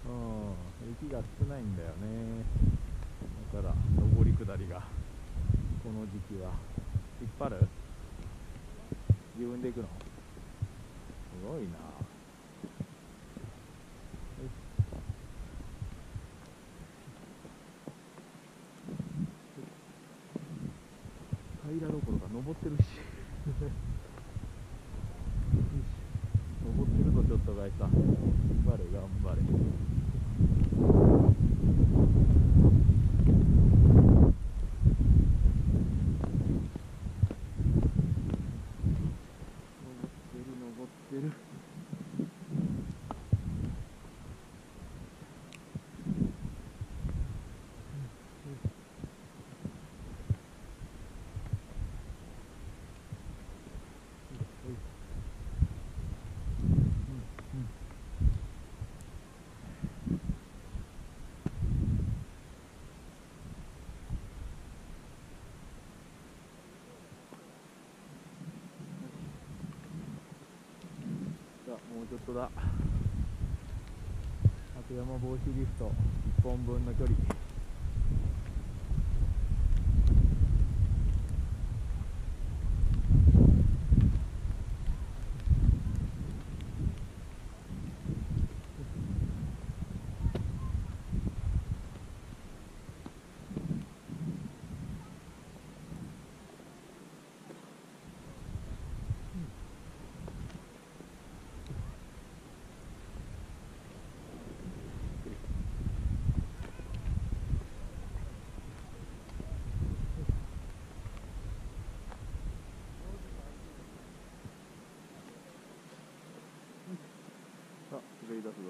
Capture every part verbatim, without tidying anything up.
雪が少ないんだよね。だから上り下りがこの時期は引っ張る。自分で行くのすごいな。平らどころか登ってるし登ってるとちょっとがいさ、頑張れ頑張れ。登ってる登ってる。もうちょっとだ。あと山防止リフトいっぽんぶんの距離。さあ滑り出すぞ。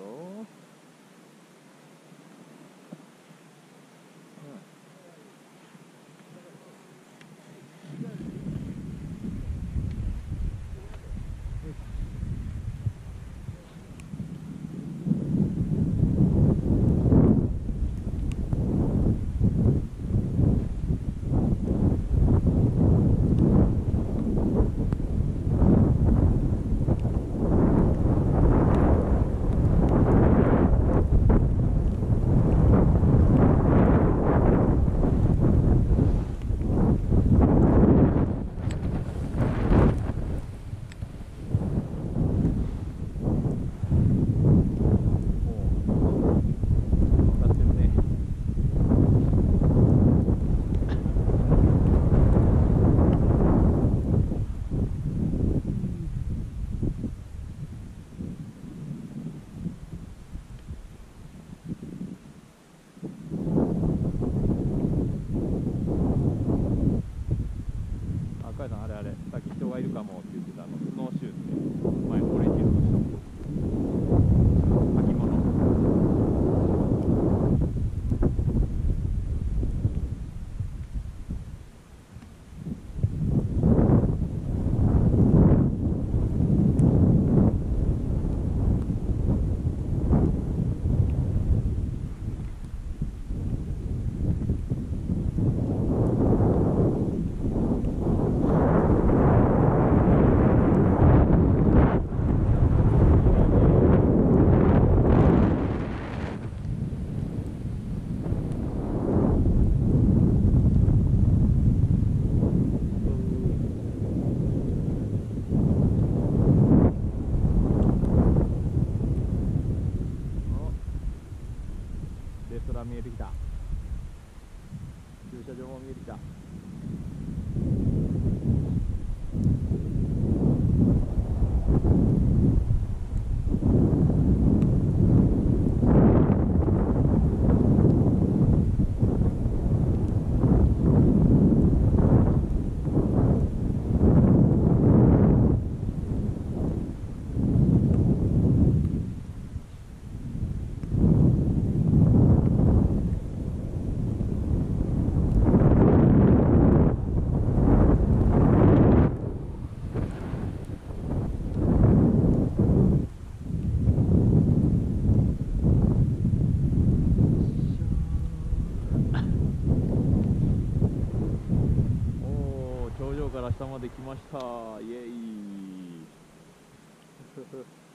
あれあれ、さっき人がいるかもって言ってたあのスノーシューって前オレンジ色の人、履物。レストラン見えてきた。駐車場も見えてきた。頂上から下まで来ました。イエイ